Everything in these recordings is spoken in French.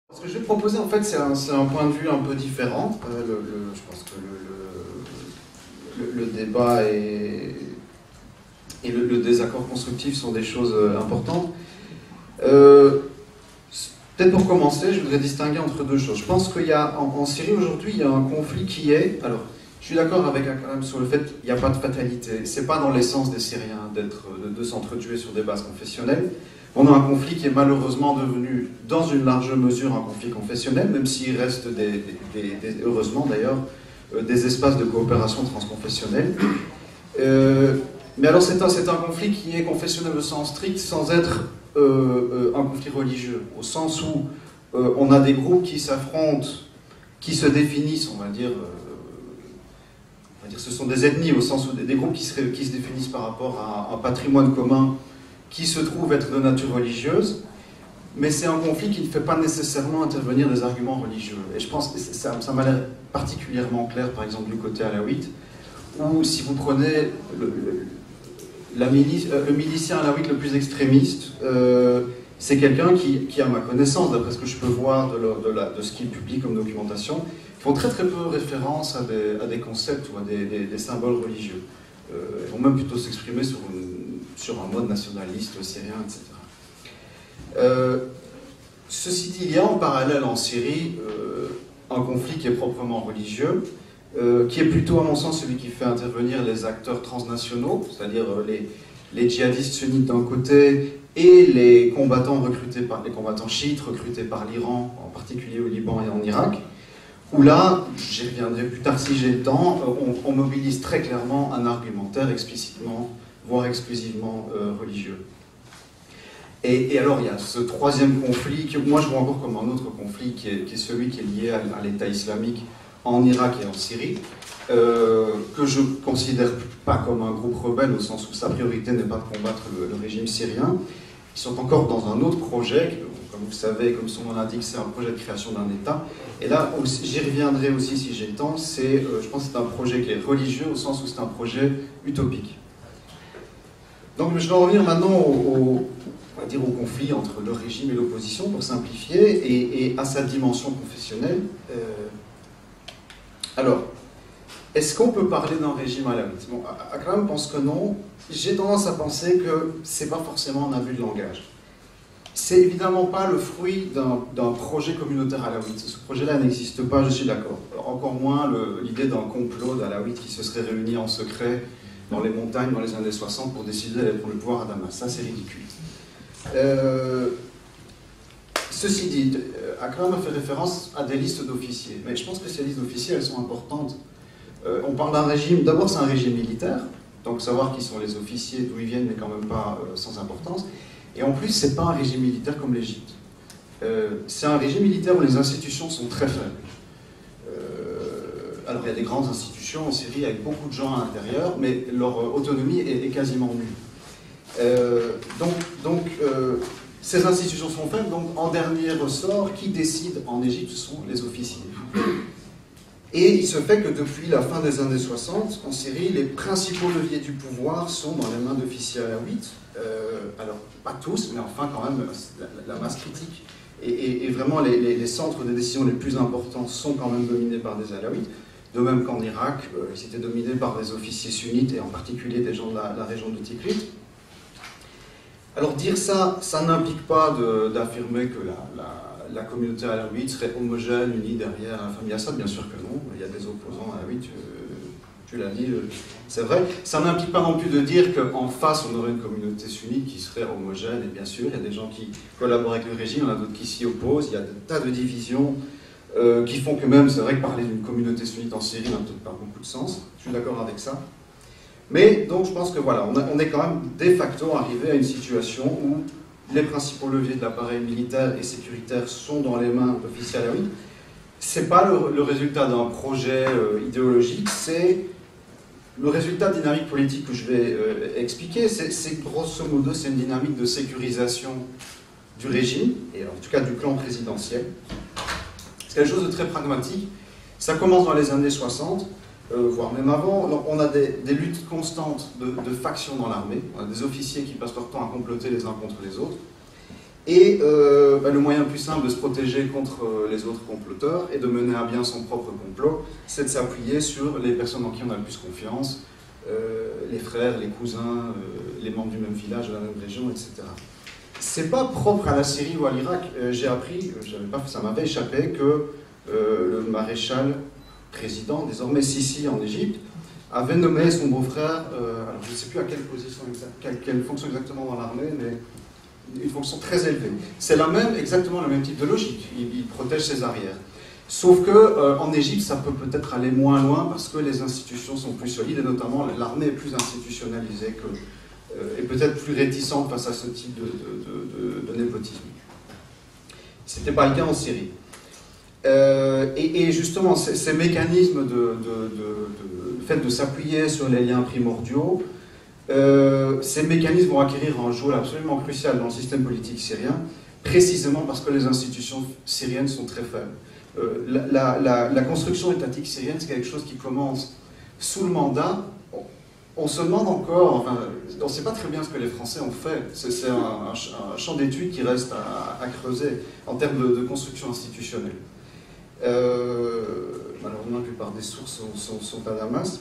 Ce que je vais proposer, en fait, c'est un point de vue un peu différent. Je pense que le débat et le désaccord constructif sont des choses importantes. Peut-être pour commencer, je voudrais distinguer entre deux choses. Je pense qu'il y a, en Syrie aujourd'hui, il y a un conflit qui est... Alors, je suis d'accord avec Akram sur le fait qu'il n'y a pas de fatalité. C'est pas dans l'essence des Syriens de s'entretuer sur des bases confessionnelles. On a un conflit qui est malheureusement devenu, dans une large mesure, un conflit confessionnel, même s'il reste, heureusement d'ailleurs, des espaces de coopération transconfessionnelle. Mais alors c'est un conflit qui est confessionnel au sens strict, sans être un conflit religieux, au sens où on a des groupes qui s'affrontent, qui se définissent, on va dire ce sont des ethnies, au sens où des groupes qui se définissent par rapport à un patrimoine commun, qui se trouve être de nature religieuse, mais c'est un conflit qui ne fait pas nécessairement intervenir des arguments religieux. Et je pense que ça m'a l'air particulièrement clair, par exemple, du côté alawite, où si vous prenez le milicien alawite le plus extrémiste, c'est quelqu'un qui, à ma connaissance, d'après ce que je peux voir de ce qu'il publie comme documentation, font très très peu référence à des concepts ou à des symboles religieux. Ils vont même plutôt s'exprimer sur un mode nationaliste syrien, etc. Ceci dit, il y a en parallèle en Syrie un conflit qui est proprement religieux, qui est plutôt, à mon sens, celui qui fait intervenir les acteurs transnationaux, c'est-à-dire les djihadistes sunnites d'un côté et les combattants chiites recrutés par l'Iran, en particulier au Liban et en Irak, où là, j'y reviendrai plus tard si j'ai le temps, on mobilise très clairement un argumentaire explicitement, voire exclusivement religieux. Et alors il y a ce troisième conflit, que moi je vois encore comme un autre conflit, qui est celui qui est lié à l'État islamique en Irak et en Syrie, que je ne considère pas comme un groupe rebelle, au sens où sa priorité n'est pas de combattre le régime syrien. Ils sont encore dans un autre projet, comme vous savez, comme son nom l'indique, c'est un projet de création d'un État. Et là, j'y reviendrai aussi si j'ai le temps, je pense que c'est un projet qui est religieux, au sens où c'est un projet utopique. Donc je vais revenir maintenant au conflit entre le régime et l'opposition, pour simplifier, et à sa dimension confessionnelle. Alors, est-ce qu'on peut parler d'un régime alawite? Bon, Akram pense que non. J'ai tendance à penser que c'est pas forcément un abus de langage. C'est évidemment pas le fruit d'un projet communautaire alawite. Ce projet-là n'existe pas, je suis d'accord. Encore moins l'idée d'un complot d'alawites qui se seraient réunis en secret dans les montagnes dans les années 60 pour décider d'aller prendre le pouvoir à Damas. Ça, c'est ridicule. Ceci dit, Akram a fait référence à des listes d'officiers. Mais je pense que ces listes d'officiers, elles sont importantes. On parle d'un régime, d'abord c'est un régime militaire, donc savoir qui sont les officiers, d'où ils viennent n'est quand même pas sans importance. Et en plus, c'est pas un régime militaire comme l'Égypte. C'est un régime militaire où les institutions sont très faibles. Alors il y a des grandes institutions en Syrie avec beaucoup de gens à l'intérieur, mais leur autonomie est quasiment nulle. Ces institutions sont faibles, donc en dernier ressort, qui décide en Égypte, ce sont les officiers. Et il se fait que depuis la fin des années 60, en Syrie, les principaux leviers du pouvoir sont dans les mains d'officiers alawites. Alors, pas tous, mais enfin quand même la masse critique. Et vraiment, les centres de décision les plus importants sont quand même dominés par des alawites. De même qu'en Irak, ils étaient dominés par des officiers sunnites, et en particulier des gens de la région de Tikrit. Alors dire ça, ça n'implique pas d'affirmer que la communauté alawite serait homogène, unie derrière la famille Assad, bien sûr que non. Il y a des opposants alawites, tu l'as dit, c'est vrai. Ça n'implique pas non plus de dire qu'en face, on aurait une communauté sunnite qui serait homogène, et bien sûr, il y a des gens qui collaborent avec le régime, il y en a d'autres qui s'y opposent, il y a des tas de divisions qui font que même, c'est vrai que parler d'une communauté sunnite en Syrie n'a peut-être pas beaucoup de sens, je suis d'accord avec ça. Mais donc je pense que voilà, on est quand même de facto arrivé à une situation où les principaux leviers de l'appareil militaire et sécuritaire sont dans les mains d'officiers alawites. Ce n'est pas le résultat d'un projet idéologique, c'est le résultat de dynamique politique que je vais expliquer. C'est grosso modo, c'est une dynamique de sécurisation du régime, et en tout cas du clan présidentiel. C'est quelque chose de très pragmatique. Ça commence dans les années 60. Voire même avant, donc on a des luttes constantes de factions dans l'armée, on a des officiers qui passent leur temps à comploter les uns contre les autres, Et le moyen le plus simple de se protéger contre les autres comploteurs et de mener à bien son propre complot, c'est de s'appuyer sur les personnes en qui on a le plus confiance, les frères, les cousins, les membres du même village, de la même région, etc. C'est pas propre à la Syrie ou à l'Irak. J'ai appris, ça m'avait échappé, que le maréchal président, désormais Sisi en Égypte, avait nommé son beau-frère, alors je ne sais plus à quelle position quelle fonction exactement dans l'armée, mais une fonction très élevée. C'est exactement le même type de logique. Il protège ses arrières. Sauf que en Égypte, ça peut peut-être aller moins loin parce que les institutions sont plus solides et notamment l'armée est plus institutionnalisée et peut-être plus réticente face à ce type de népotisme. Ce n'était pas le cas en Syrie. Et justement, ces mécanismes le fait de s'appuyer sur les liens primordiaux, ces mécanismes vont acquérir un rôle absolument crucial dans le système politique syrien, précisément parce que les institutions syriennes sont très faibles. La construction étatique syrienne, c'est quelque chose qui commence sous le mandat. On se demande encore, enfin, on ne sait pas très bien ce que les Français ont fait. C'est un champ d'études qui reste à creuser en termes de construction institutionnelle. Malheureusement, la plupart des sources sont à Damas.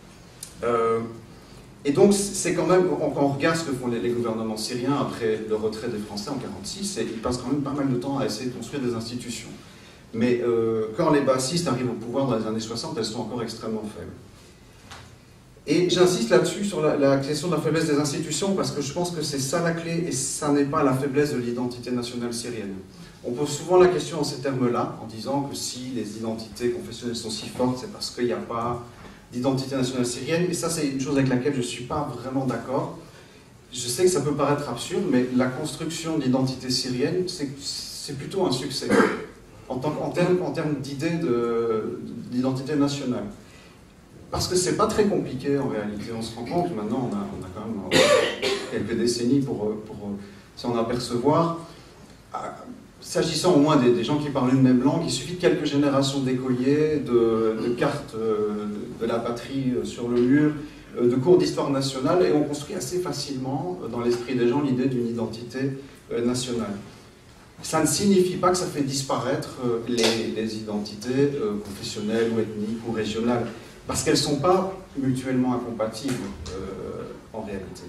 Et donc, c'est quand même, quand on regarde ce que font les gouvernements syriens après le retrait des Français en 1946, ils passent quand même pas mal de temps à essayer de construire des institutions. Mais quand les bassistes arrivent au pouvoir dans les années 60, elles sont encore extrêmement faibles. Et j'insiste là-dessus, sur la question de la faiblesse des institutions, parce que je pense que c'est ça la clé, et ça n'est pas la faiblesse de l'identité nationale syrienne. On pose souvent la question en ces termes-là, en disant que si les identités confessionnelles sont si fortes, c'est parce qu'il n'y a pas d'identité nationale syrienne, et ça c'est une chose avec laquelle je ne suis pas vraiment d'accord. Je sais que ça peut paraître absurde, mais la construction de l'identité syrienne, c'est plutôt un succès, en termes d'idée d'identité nationale. Parce que c'est pas très compliqué en réalité, on se rend compte, maintenant on a quand même quelques décennies pour s'en apercevoir. S'agissant au moins des gens qui parlent une même langue, il suffit de quelques générations d'écoliers, de cartes de la patrie sur le mur, de cours d'histoire nationale, et on construit assez facilement dans l'esprit des gens l'idée d'une identité nationale. Ça ne signifie pas que ça fait disparaître les identités confessionnelles ou ethniques ou régionales, parce qu'elles ne sont pas mutuellement incompatibles en réalité.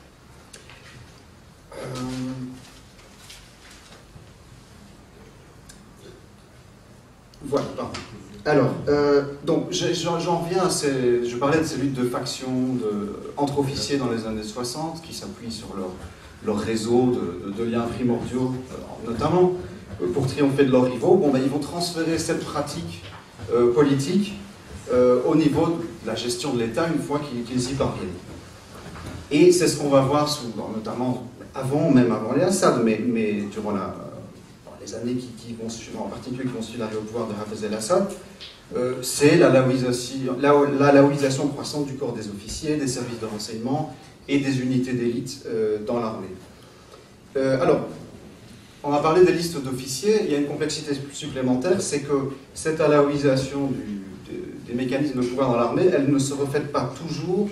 Voilà, pardon. Alors, donc j'en reviens à je parlais de ces luttes de factions entre officiers dans les années 60 qui s'appuient sur leur réseau de liens primordiaux, notamment pour triompher de leurs rivaux. Bon, ben, ils vont transférer cette pratique politique au niveau de la gestion de l'État une fois qu'ils y parviennent. Et c'est ce qu'on va voir notamment même avant les Assad, mais durant les années qui vont suivre, en particulier qui vont suivre l'arrivée au pouvoir de Hafez el-Assad, c'est l'alaouisation croissante du corps des officiers, des services de renseignement et des unités d'élite dans l'armée. Alors, on a parlé des listes d'officiers, il y a une complexité supplémentaire, c'est que cette alaouisation des mécanismes de pouvoir dans l'armée, elle ne se reflète pas toujours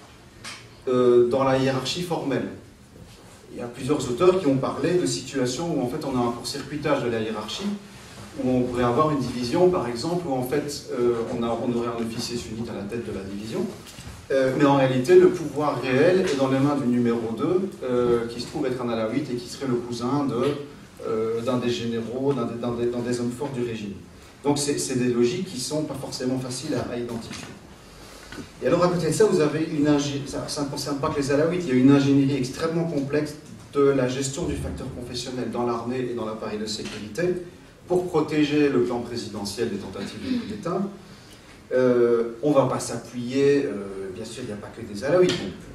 dans la hiérarchie formelle. Il y a plusieurs auteurs qui ont parlé de situations où en fait on a un court-circuitage de la hiérarchie, où on pourrait avoir une division par exemple, où en fait on aurait un officier sunnite à la tête de la division, mais en réalité le pouvoir réel est dans les mains du numéro 2, qui se trouve être un alawite et qui serait le cousin d'un des généraux, d'un des hommes forts du régime. Donc c'est des logiques qui ne sont pas forcément faciles à identifier. Et alors à côté de ça, vous avez ça ne concerne pas que les alaouites, il y a une ingénierie extrêmement complexe de la gestion du facteur confessionnel dans l'armée et dans l'appareil de sécurité pour protéger le clan présidentiel des tentatives de coup d'État. On ne va pas s'appuyer, bien sûr il n'y a pas que des alaouites,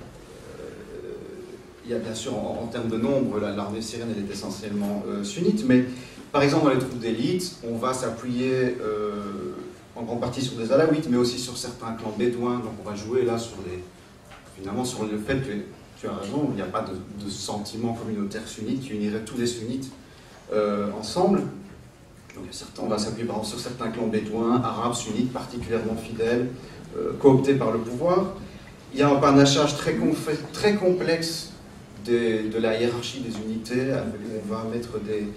il y a bien sûr en termes de nombre, l'armée syrienne elle est essentiellement sunnite, mais par exemple dans les troupes d'élite, on va s'appuyer en grande partie sur des alaouites, mais aussi sur certains clans bédouins. Donc on va jouer là finalement sur le fait que, tu as raison, il n'y a pas de sentiment communautaire sunnite qui unirait tous les sunnites ensemble. Donc on va s'appuyer par exemple sur certains clans bédouins, arabes, sunnites, particulièrement fidèles, cooptés par le pouvoir. Il y a un panachage très complexe de la hiérarchie des unités. On va mettre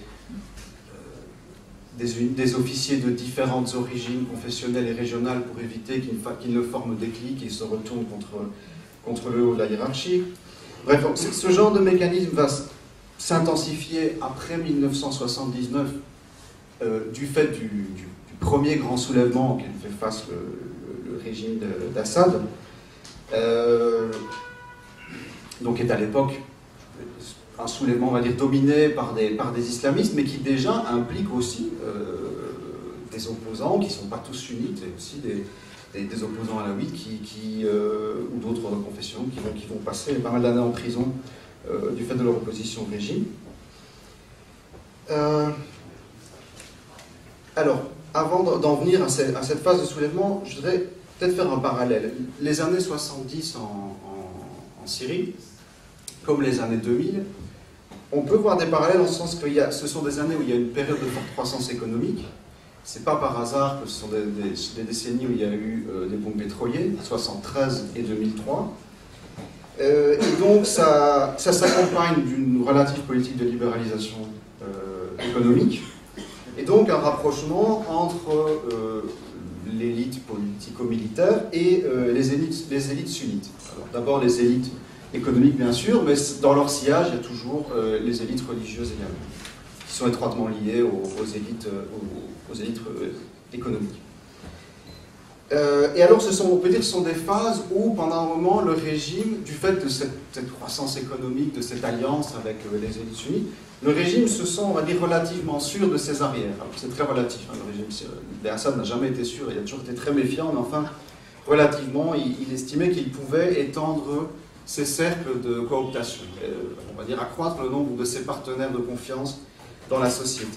des officiers de différentes origines confessionnelles et régionales pour éviter qu'ils ne forment des cliques et se retournent contre le haut de la hiérarchie. Bref, donc, ce genre de mécanisme va s'intensifier après 1979 du fait du premier grand soulèvement auquel fait face le régime d'Assad, donc est à l'époque un soulèvement, on va dire, dominé par des islamistes, mais qui déjà implique aussi des opposants qui ne sont pas tous sunnites, et aussi des opposants alaouites ou d'autres confessions qui vont passer pas mal d'années en prison du fait de leur opposition au régime. Alors, avant d'en venir à cette phase de soulèvement, je voudrais peut-être faire un parallèle. Les années 70 en Syrie, comme les années 2000, on peut voir des parallèles en ce sens que ce sont des années où il y a une période de forte croissance économique. C'est pas par hasard que ce sont des décennies où il y a eu des booms pétroliers, 73 et 2003. Et donc ça s'accompagne d'une relative politique de libéralisation économique, et donc un rapprochement entre l'élite politico-militaire et les élites sunnites. D'abord les élites économiques bien sûr, mais dans leur sillage il y a toujours les élites religieuses également, qui sont étroitement liées aux élites économiques. Et alors, on peut dire que ce sont des phases où, pendant un moment, le régime, du fait de cette croissance économique, de cette alliance avec les élites sunnites, le régime se sent, on va dire, relativement sûr de ses arrières. Alors, c'est très relatif, hein, le régime d'Assad n'a jamais été sûr, il a toujours été très méfiant, mais enfin, relativement, il estimait qu'il pouvait étendre ses cercles de cooptation, on va dire accroître le nombre de ses partenaires de confiance dans la société.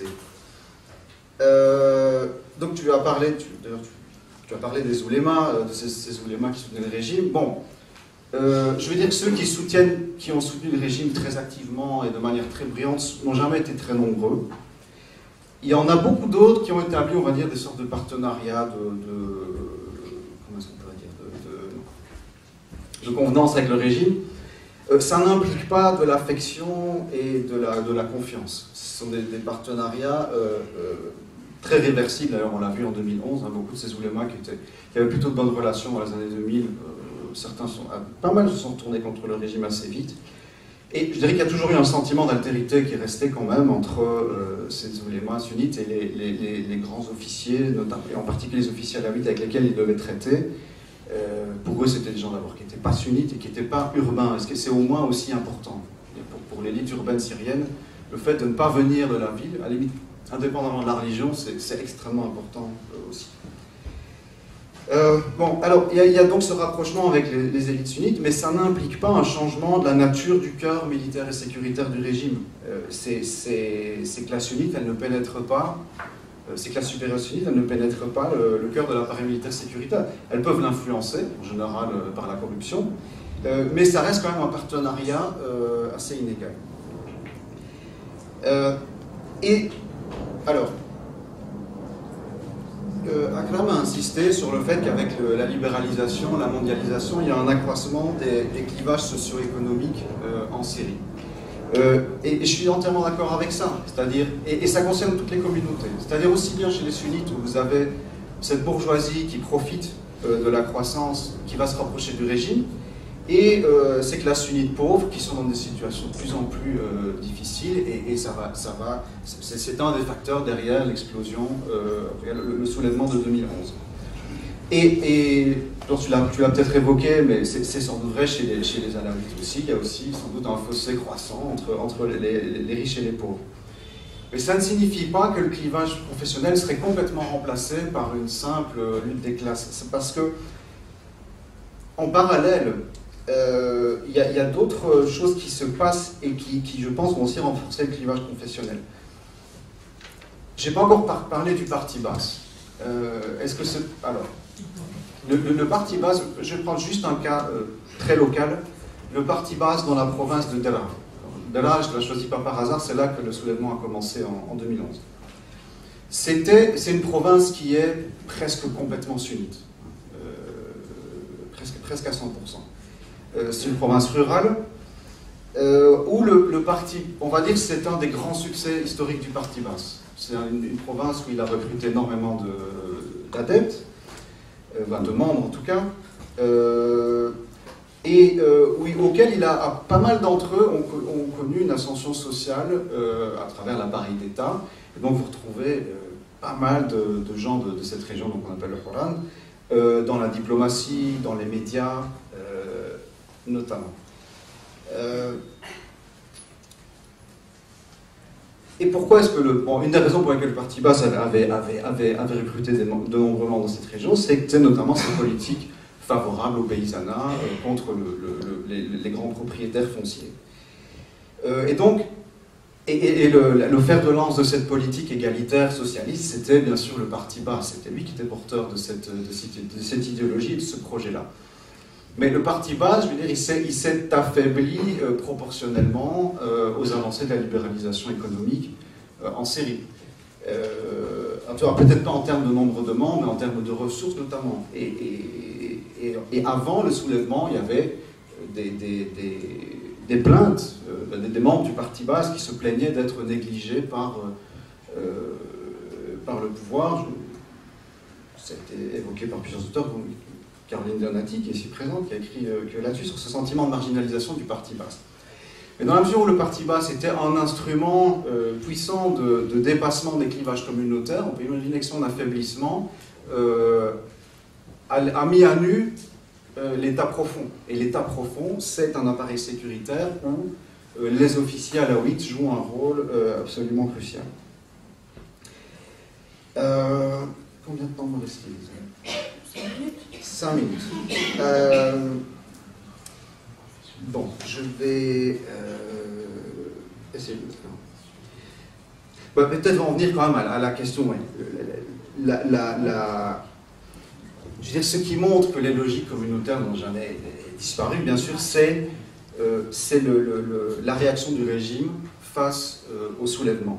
Donc, tu as parlé, tu as parlé des oulémas, de ces oulémas qui soutenaient le régime. Bon, je veux dire que ceux qui ont soutenu le régime très activement et de manière très brillante n'ont jamais été très nombreux. Il y en a beaucoup d'autres qui ont établi, on va dire, des sortes de partenariats comment est-ce qu'on pourrait dire, de convenance avec le régime. Ça n'implique pas de l'affection et de la confiance. Ce sont des partenariats très réversible, d'ailleurs on l'a vu en 2011, hein, beaucoup de ces oulémas qui avaient plutôt de bonnes relations dans les années 2000, pas mal se sont tournés contre le régime assez vite. Et je dirais qu'il y a toujours eu un sentiment d'altérité qui est resté quand même entre ces oulémas sunnites et les grands officiers, notamment, et en particulier les officiers alaouites avec lesquels ils devaient traiter. Pour eux c'était des gens d'abord qui n'étaient pas sunnites et qui n'étaient pas urbains, ce que c'est au moins aussi important. Pour l'élite urbaine syrienne, le fait de ne pas venir de la ville, à la limite, indépendamment de la religion, c'est extrêmement important aussi. Bon, alors, il y a donc ce rapprochement avec les élites sunnites, mais ça n'implique pas un changement de la nature du cœur militaire et sécuritaire du régime. Ces classes sunnites, elles ne pénètrent pas, ces classes supérieures sunnites, elles ne pénètrent pas le cœur de l'appareil militaire sécuritaire. Elles peuvent l'influencer, en général par la corruption, mais ça reste quand même un partenariat assez inégal. Alors, Akram a insisté sur le fait qu'avec la libéralisation, la mondialisation, il y a un accroissement des clivages socio-économiques en Syrie. Et je suis entièrement d'accord avec ça, c'est-à-dire, et ça concerne toutes les communautés, c'est-à-dire aussi bien chez les sunnites où vous avez cette bourgeoisie qui profite de la croissance, qui va se rapprocher du régime, et ces classes sunnites pauvres qui sont dans des situations de plus en plus difficiles, et c'est un des facteurs derrière l'explosion, le soulèvement de 2011. Et tu l'as peut-être évoqué, mais c'est sans doute vrai chez les alaouites aussi, il y a aussi sans doute un fossé croissant entre les riches et les pauvres. Mais ça ne signifie pas que le clivage professionnel serait complètement remplacé par une simple lutte des classes. C'est parce que, en parallèle, il y a d'autres choses qui se passent et qui, je pense, vont aussi renforcer le clivage confessionnel. Je n'ai pas encore parlé du parti basse. Est-ce que c'est... Alors, le parti basse, je vais prendre juste un cas très local. Le parti basse dans la province de Daraa. Daraa, je ne l'ai choisi pas par hasard, c'est là que le soulèvement a commencé en 2011. C'est une province qui est presque complètement sunnite. Presque à 100%. C'est une province rurale. où le parti, on va dire que c'est un des grands succès historiques du Parti Basse. C'est une province où il a recruté énormément d'adeptes, de membres en tout cas, auquel pas mal d'entre eux ont connu une ascension sociale à travers l'appareil d'État. Et donc vous retrouvez pas mal de gens de cette région, donc on appelle le Horan, dans la diplomatie, dans les médias, notamment. Et pourquoi est-ce que une des raisons pour lesquelles le Parti Basse avait recruté de nombreux membres dans cette région, c'est notamment sa politique favorable au paysanat contre les grands propriétaires fonciers. Et donc, le fer de lance de cette politique égalitaire socialiste, c'était bien sûr le Parti Basse. C'était lui qui était porteur de cette idéologie et de ce projet-là. Mais le Parti Basse, je veux dire, il s'est affaibli proportionnellement aux avancées de la libéralisation économique en série. Peut-être pas en termes de nombre de membres, mais en termes de ressources notamment. Et avant le soulèvement, il y avait des plaintes des membres du Parti Basse qui se plaignaient d'être négligés par le pouvoir. Ça a été évoqué par plusieurs auteurs, comme Caroline Donati, qui est ici présente, qui a écrit là-dessus sur ce sentiment de marginalisation du Parti Basse. Mais dans la mesure où le Parti Basse était un instrument puissant de dépassement des clivages communautaires, on peut imaginer que son affaiblissement a mis à nu l'État profond. Et l'État profond, c'est un appareil sécuritaire où les officiers alaouites jouent un rôle absolument crucial. Combien de temps me reste-t-il ? 5 minutes. Bon, je vais essayer de le faire. Peut-être en venir quand même à la question. Ouais. Je veux dire, ce qui montre que les logiques communautaires n'ont jamais disparu, bien sûr, c'est la réaction du régime face au soulèvement.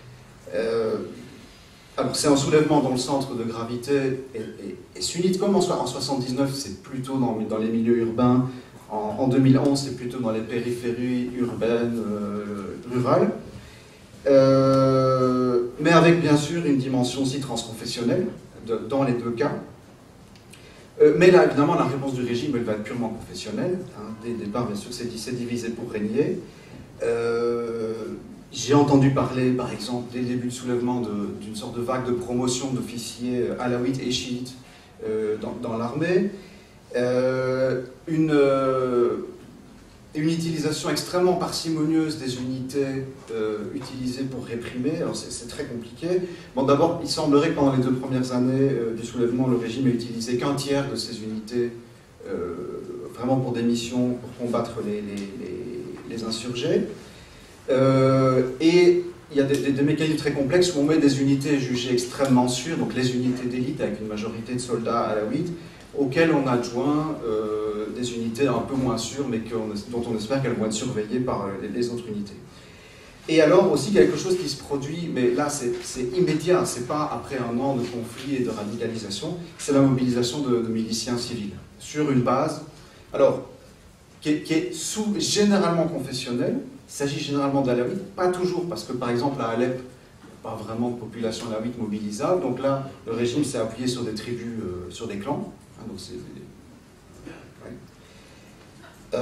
Alors c'est un soulèvement dont le centre de gravité est sunnite, comme en 79, c'est plutôt dans les milieux urbains, en 2011, c'est plutôt dans les périphéries urbaines, rurales, mais avec bien sûr une dimension aussi transconfessionnelle dans les deux cas. Mais là, évidemment, la réponse du régime, elle va être purement confessionnelle. Dès le départ, bien sûr, c'est divisé pour régner. J'ai entendu parler, par exemple, dès le début du soulèvement, d'une sorte de vague de promotion d'officiers alaouites et chiites dans l'armée. Une utilisation extrêmement parcimonieuse des unités utilisées pour réprimer. Alors c'est très compliqué. Bon, d'abord, il semblerait que pendant les 2 premières années du soulèvement, le régime ait utilisé qu'1 tiers de ces unités vraiment pour des missions, pour combattre les insurgés. Et il y a des mécanismes très complexes où on met des unités jugées extrêmement sûres, donc les unités d'élite avec une majorité de soldats alaouites, auxquelles on adjoint des unités un peu moins sûres, mais dont on espère qu'elles vont être surveillées par les autres unités. Et alors aussi quelque chose qui se produit, mais là c'est immédiat, c'est pas après un an de conflit et de radicalisation, c'est la mobilisation de miliciens civils sur une base, alors qui est généralement confessionnelle. Il s'agit généralement d'alaouites, pas toujours, parce que par exemple à Alep, il n'y a pas vraiment de population alaouite mobilisable, donc là le régime s'est appuyé sur des tribus, sur des clans. Donc c'est... Ouais.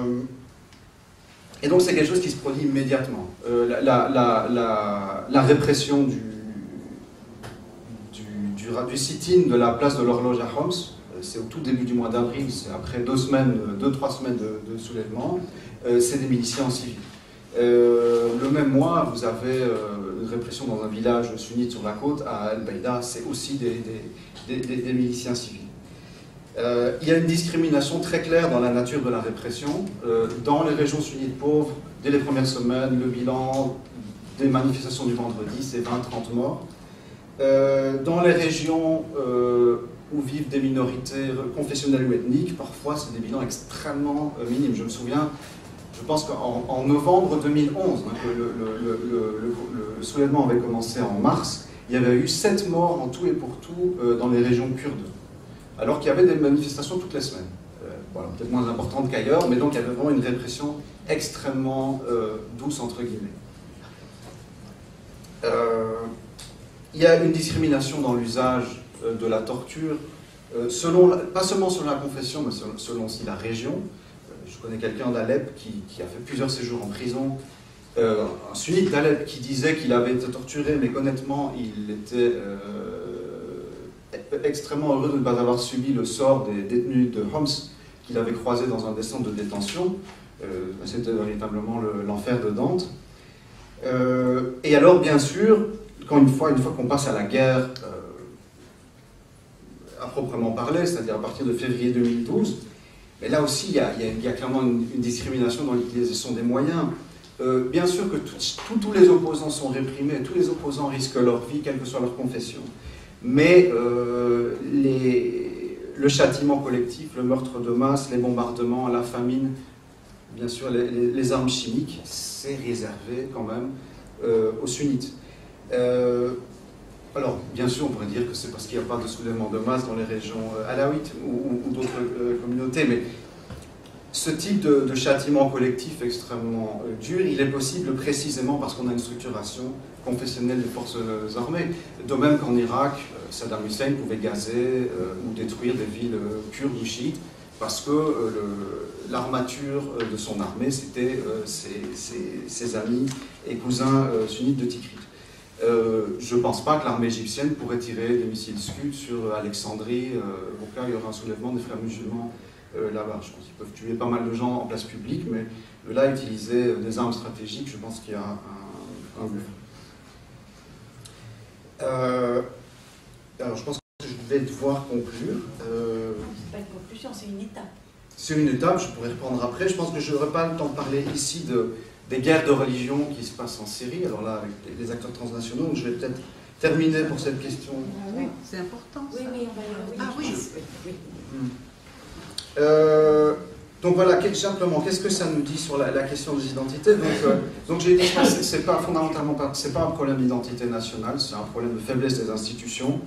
Et donc c'est quelque chose qui se produit immédiatement. La répression du sit-in de la place de l'horloge à Homs, c'est au tout début du mois d'avril, c'est après 2-3 semaines de soulèvement, c'est des miliciens civils. Le même mois, vous avez une répression dans un village sunnite sur la côte, à Al-Baïda, c'est aussi des miliciens civils. Il y a une discrimination très claire dans la nature de la répression. Dans les régions sunnites pauvres, dès les premières semaines, le bilan des manifestations du vendredi, c'est 20-30 morts. Dans les régions où vivent des minorités confessionnelles ou ethniques, parfois c'est des bilans extrêmement minimes. Je me souviens, je pense qu'en novembre 2011, hein, le soulèvement avait commencé en mars, il y avait eu 7 morts en tout et pour tout dans les régions kurdes, alors qu'il y avait des manifestations toutes les semaines. voilà, peut-être moins importante qu'ailleurs, mais donc il y avait vraiment une répression extrêmement douce, entre guillemets. Il y a une discrimination dans l'usage de la torture, pas seulement selon la confession, mais selon aussi la région. Je connais quelqu'un d'Alep qui a fait plusieurs séjours en prison, un sunnite d'Alep qui disait qu'il avait été torturé, mais qu'honnêtement, il était extrêmement heureux de ne pas avoir subi le sort des détenus de Homs qu'il avait croisés dans un des centres de détention. C'était véritablement l'enfer de Dante. Et alors, bien sûr, une fois qu'on passe à la guerre à proprement parler, c'est-à-dire à partir de février 2012, mais là aussi, il y a clairement une discrimination dans l'utilisation des moyens. Bien sûr que tous les opposants sont réprimés, tous les opposants risquent leur vie, quelle que soit leur confession. Mais le châtiment collectif, le meurtre de masse, les bombardements, la famine, bien sûr les armes chimiques, c'est réservé quand même aux sunnites. Alors, bien sûr, on pourrait dire que c'est parce qu'il n'y a pas de soulèvement de masse dans les régions alaouites ou d'autres communautés, mais ce type de châtiment collectif extrêmement dur, il est possible précisément parce qu'on a une structuration confessionnelle des forces armées. De même qu'en Irak, Saddam Hussein pouvait gazer ou détruire des villes kurdes ou chiites parce que l'armature de son armée, c'était ses amis et cousins sunnites de Tikrit. Je ne pense pas que l'armée égyptienne pourrait tirer des missiles Scud sur Alexandrie au cas où il y aura un soulèvement des frères musulmans là-bas. Je pense qu'ils peuvent tuer pas mal de gens en place publique, mais là, utiliser des armes stratégiques, je pense qu'il y a un but. Alors, je pense que je vais devoir conclure. C'est pas une conclusion, c'est une étape. C'est une étape, je pourrais répondre après. Je pense que je n'aurai pas le temps de parler ici des guerres de religion qui se passent en Syrie, alors là, avec les acteurs transnationaux, donc je vais peut-être terminer pour cette question. Ah oui, c'est important. Ça. Oui, on va y revenir. Ah oui. Donc voilà, simplement, qu'est-ce que ça nous dit sur la question des identités? Donc j'ai dit que c'est pas fondamentalement c'est pas un problème d'identité nationale, c'est un problème de faiblesse des institutions.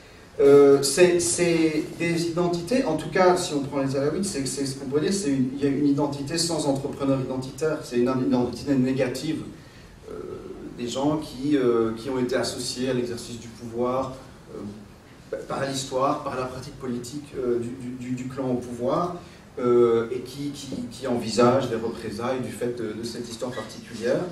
C'est des identités, en tout cas, si on prend les Alaouites, c'est ce qu'on pourrait dire, il y a une identité sans entrepreneur identitaire, c'est une identité négative. Des gens qui ont été associés à l'exercice du pouvoir par l'histoire, par la pratique politique du clan au pouvoir, et qui envisagent des représailles du fait de cette histoire particulière.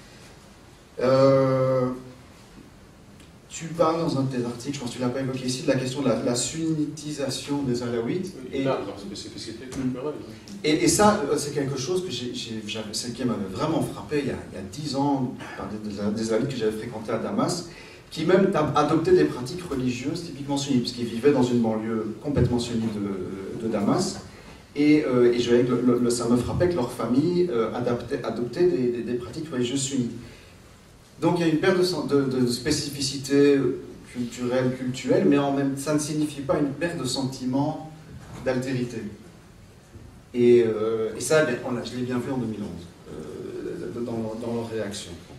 Tu parles dans un de tes articles, je pense que tu ne l'as pas évoqué ici, de la question de la sunnitisation des Alaouites. Et leur spécificité culturelle. Et ça, c'est quelque chose que c'est qui m'avait vraiment frappé il y a 10 ans, par des Alaouites que j'avais fréquentés à Damas, qui même adoptaient des pratiques religieuses typiquement sunnites, puisqu'ils vivaient dans une banlieue complètement sunnite de Damas. Et je voyais que ça me frappait que leur famille adoptait des pratiques religieuses sunnites. Donc il y a une perte de spécificité culturelle, mais en même ça ne signifie pas une perte de sentiment d'altérité. Et ça, je l'ai bien vu en 2011, dans leur réaction.